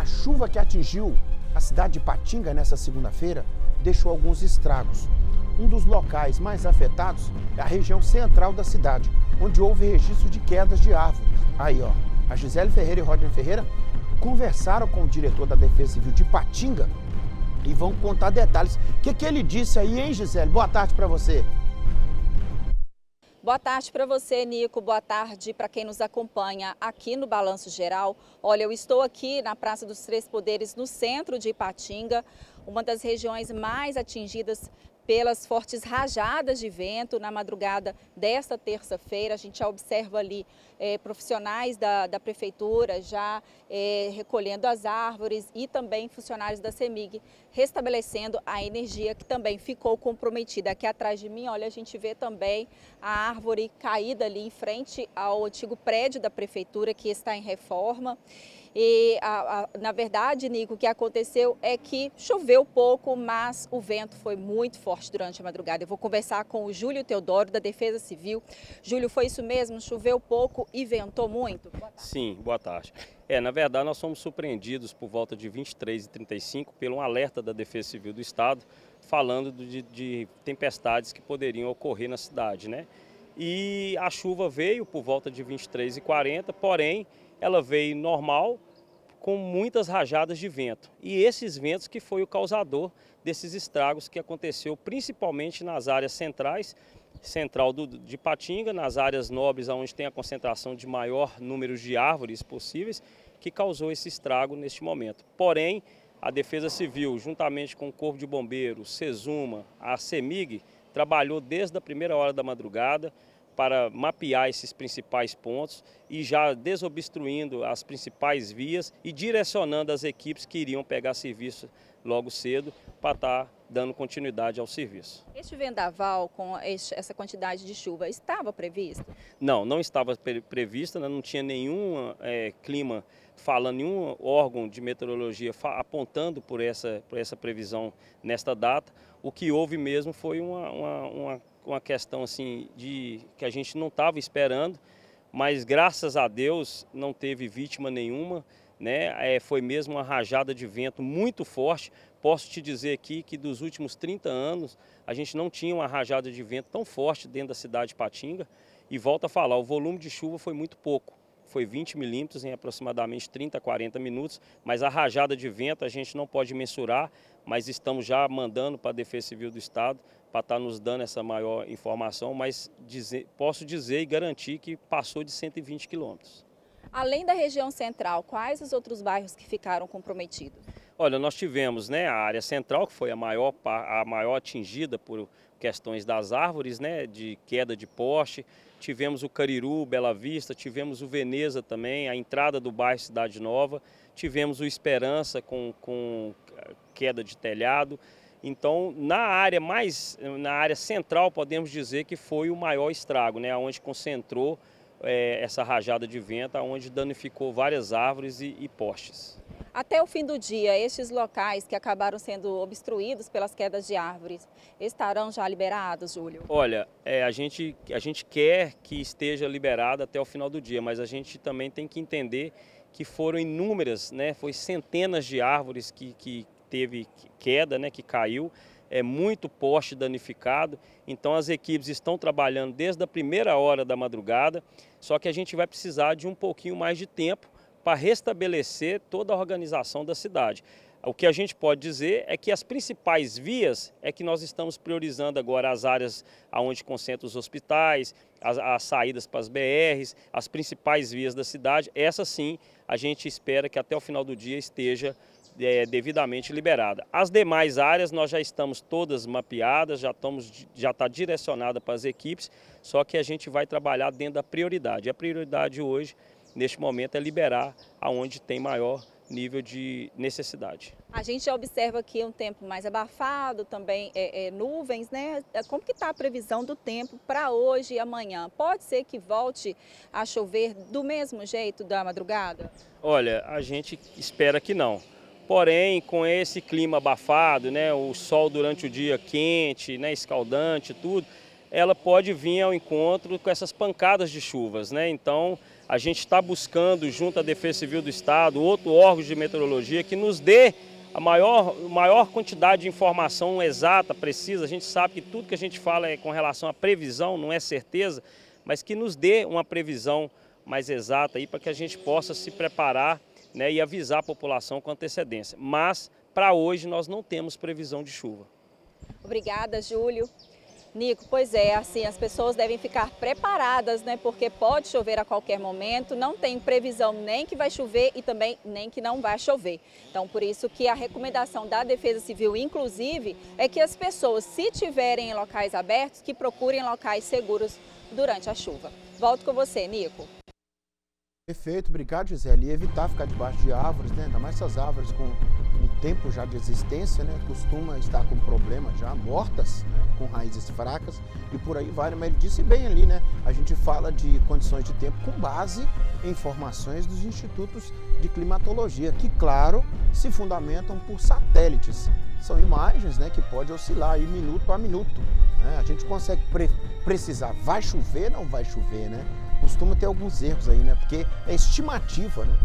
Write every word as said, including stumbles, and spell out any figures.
chuva que atingiu a cidade de Ipatinga nessa segunda-feira deixou alguns estragos. Um dos locais mais afetados é a região central da cidade, onde houve registro de quedas de árvores. Aí, ó, a Gisele Ferreira e Rodney Ferreira conversaram com o diretor da Defesa Civil de Ipatinga e vão contar detalhes. O que, que ele disse aí, hein, Gisele? Boa tarde para você. Boa tarde para você, Nico. Boa tarde para quem nos acompanha aqui no Balanço Geral. Olha, eu estou aqui na Praça dos Três Poderes, no centro de Ipatinga, uma das regiões mais atingidas pelas fortes rajadas de vento na madrugada desta terça-feira. A gente já observa ali é, profissionais da, da prefeitura já é, recolhendo as árvores e também funcionários da CEMIG restabelecendo a energia que também ficou comprometida. Aqui atrás de mim, olha, a gente vê também a árvore caída ali em frente ao antigo prédio da prefeitura que está em reforma. E, a, a, na verdade, Nico, o que aconteceu é que choveu pouco, mas o vento foi muito forte durante a madrugada. Eu vou conversar com o Júlio Teodoro, da Defesa Civil. Júlio, foi isso mesmo? Choveu pouco e ventou muito? Boa Sim, boa tarde. É, na verdade, nós fomos surpreendidos por volta de vinte e três e trinta e cinco pelo um alerta da Defesa Civil do Estado, falando de, de tempestades que poderiam ocorrer na cidade, né? E a chuva veio por volta de vinte e três e quarenta, porém, ela veio normal, com muitas rajadas de vento. E esses ventos que foi o causador desses estragos que aconteceu principalmente nas áreas centrais, central do, de Ipatinga, nas áreas nobres onde tem a concentração de maior número de árvores possíveis, que causou esse estrago neste momento. Porém, a Defesa Civil, juntamente com o Corpo de Bombeiros, SESUMA, a CEMIG, trabalhou desde a primeira hora da madrugada para mapear esses principais pontos e já desobstruindo as principais vias e direcionando as equipes que iriam pegar serviço logo cedo para estar dando continuidade ao serviço. Este vendaval com essa quantidade de chuva estava previsto? Não, não estava previsto, não tinha nenhum é, clima falando, nenhum órgão de meteorologia apontando por essa, por essa previsão nesta data. O que houve mesmo foi uma, uma, uma uma questão assim de que a gente não estava esperando, mas graças a Deus não teve vítima nenhuma, né? É, foi mesmo uma rajada de vento muito forte. Posso te dizer aqui que dos últimos trinta anos a gente não tinha uma rajada de vento tão forte dentro da cidade de Ipatinga. E volto a falar, o volume de chuva foi muito pouco. Foi vinte milímetros em aproximadamente trinta, quarenta minutos, mas a rajada de vento a gente não pode mensurar, mas estamos já mandando para a Defesa Civil do Estado para estar nos dando essa maior informação, mas dizer, posso dizer e garantir que passou de cento e vinte quilômetros. Além da região central, quais os outros bairros que ficaram comprometidos? Olha, nós tivemos, né, a área central, que foi a maior, a maior atingida por questões das árvores, né, de queda de poste. Tivemos o Cariru, Bela Vista, tivemos o Veneza também, a entrada do bairro Cidade Nova. Tivemos o Esperança com, com queda de telhado. Então, na área mais, na área central, podemos dizer que foi o maior estrago, né, onde concentrou é, essa rajada de vento, onde danificou várias árvores e, e postes. Até o fim do dia, estes locais que acabaram sendo obstruídos pelas quedas de árvores estarão já liberados, Júlio? Olha, é, a, gente, a gente quer que esteja liberado até o final do dia, mas a gente também tem que entender que foram inúmeras, né, foi centenas de árvores que, que teve queda, né, que caiu, é muito poste danificado, então as equipes estão trabalhando desde a primeira hora da madrugada, só que a gente vai precisar de um pouquinho mais de tempo para restabelecer toda a organização da cidade. O que a gente pode dizer é que as principais vias é que nós estamos priorizando agora as áreas onde concentram os hospitais, as, as saídas para as B Rs, as principais vias da cidade. Essa sim, a gente espera que até o final do dia esteja é, devidamente liberada. As demais áreas nós já estamos todas mapeadas, já estamos, já está direcionada para as equipes, só que a gente vai trabalhar dentro da prioridade. A prioridade hoje, neste momento, é liberar aonde tem maior nível de necessidade. A gente já observa aqui um tempo mais abafado, também é, é, nuvens, né? Como que está a previsão do tempo para hoje e amanhã? Pode ser que volte a chover do mesmo jeito da madrugada? Olha, a gente espera que não. Porém, com esse clima abafado, né, o sol durante o dia quente, né, escaldante, tudo, ela pode vir ao encontro com essas pancadas de chuvas, né? Então, A gente está buscando, junto à Defesa Civil do Estado, outro órgão de meteorologia que nos dê a maior, maior quantidade de informação exata, precisa. A gente sabe que tudo que a gente fala é com relação à previsão, não é certeza, mas que nos dê uma previsão mais exata aí para que a gente possa se preparar, né, e avisar a população com antecedência. Mas, para hoje, nós não temos previsão de chuva. Obrigada, Júlio. Nico, pois é, assim, as pessoas devem ficar preparadas, né? Porque pode chover a qualquer momento, não tem previsão nem que vai chover e também nem que não vai chover. Então, por isso que a recomendação da Defesa Civil, inclusive, é que as pessoas, se tiverem em locais abertos, que procurem locais seguros durante a chuva. Volto com você, Nico. Perfeito, obrigado, Gisele. E evitar ficar debaixo de árvores, né? Ainda mais essas árvores com um tempo já de existência, né? Costuma estar com problemas já, mortas, né? Com raízes fracas e por aí vai. Mas ele disse bem ali, né? A gente fala de condições de tempo com base em informações dos institutos de climatologia, que, claro, se fundamentam por satélites. São imagens, né, que pode oscilar aí minuto a minuto, né? A gente consegue pre precisar, vai chover, não vai chover, né? Costuma ter alguns erros aí, né? Porque é estimativa, né?